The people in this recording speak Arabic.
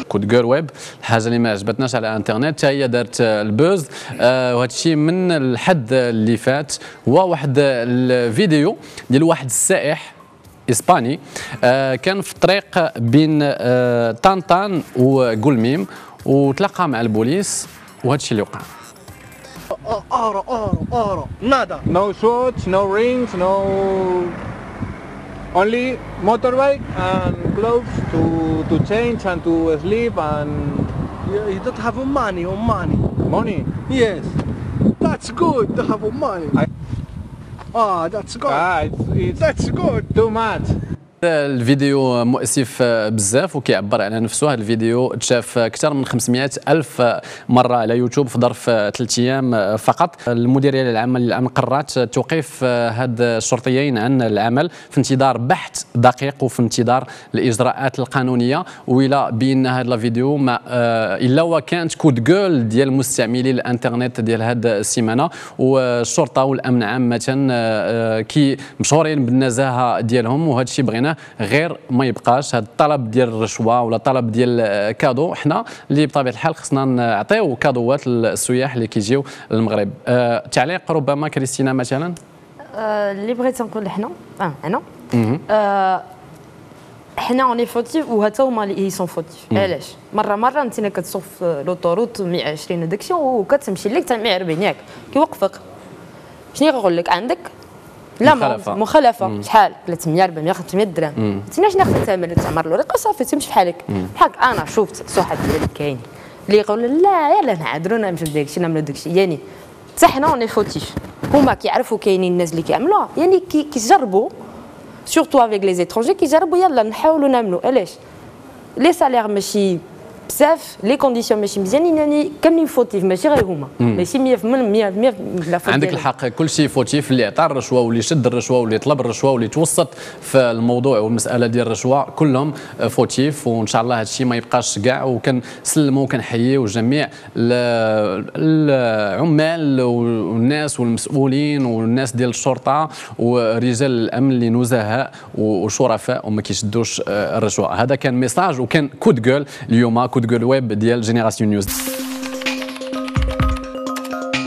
كود جير ويب، الحاجه اللي ما عجبتناش على الانترنت هي دارت البوز. وهذا الشيء من الحد اللي فات هو واحد الفيديو ديال واحد السائح اسباني كان في الطريق بين طنطان وقلميم وتلاقى مع البوليس وهذا الشيء اللي وقع. Nada. No shots, no rings, no. Only motorbike and clothes to change and to sleep and. You don't have money or money. Money. Yes. That's good to have money. That's good. It's That's good. too much. الفيديو مؤسف بزاف وكيعبر على نفسه. هذا الفيديو تشاف اكثر من 500 ألف مره على يوتيوب في ظرف 3 ايام فقط. المديريه العامه للامن قررت توقيف هاد الشرطيين عن العمل في انتظار بحث دقيق وفي انتظار الاجراءات القانونيه. وإلا بان هذا الفيديو ما الا وكانت كود جول ديال مستعملي الانترنت ديال هاد السيمانه، والشرطه والامن عامه كي مشهورين بالنزاهه ديالهم، وهذا الشيء بغينا غير ما يبقاش. هذا الطلب ديال الرشوه ولا طلب ديال كادو، حنا اللي بطبيعه الحال خصنا نعطيو كادوات للسياح اللي كيجيو للمغرب. تعليق ربما كريستينا مثلا؟ اللي بغيت نقول انا حنا اوني فوتيف وهتا هما اللي سون فوتيف. علاش مره انت كتسوق في لوطوروت 120 وداكشي وكتمشي لك 140 ياك كيوقفك. شنو غنقول لك؟ عندك لا مخالفه شحال 300 400 500 درهم. انت شنو خديتها تعمر له رقه صافي تمشي بحالك. بحال انا شفت صحاب ديالي كاين اللي يقول لا يلا نعذرونا نمشيو لداكشي نعملوا داكشي. يعني حتى حنا اوني فوتيف، هما كيعرفوا كاينين الناس اللي كيعملوها، يعني كيجربوا سورتو افيك لي زيترونجي كيجربوا يلا نحاولوا نعملوا. علاش لي سالير ماشي بزاف، لي كونديسيون ماشي مزيانين، يعني كاملين فوتيف ماشي غير هما، ماشي 100% لا فوت. عندك الحق، كل شيء فوتيف. اللي عطى الرشوه واللي شد الرشوه واللي طلب الرشوه واللي توسط في الموضوع والمساله ديال الرشوه كلهم فوتيف. وان شاء الله هذا الشيء ما يبقاش كاع. وكنسلموا وكنحييو جميع العمال والناس والمسؤولين والناس ديال الشرطه ورجال الامن اللي نزهاء وشرفاء وما كيشدوش الرشوه. هذا كان ميساج وكان كود جول اليوم، كود جول ويب ديال جينيراسيون نيوز.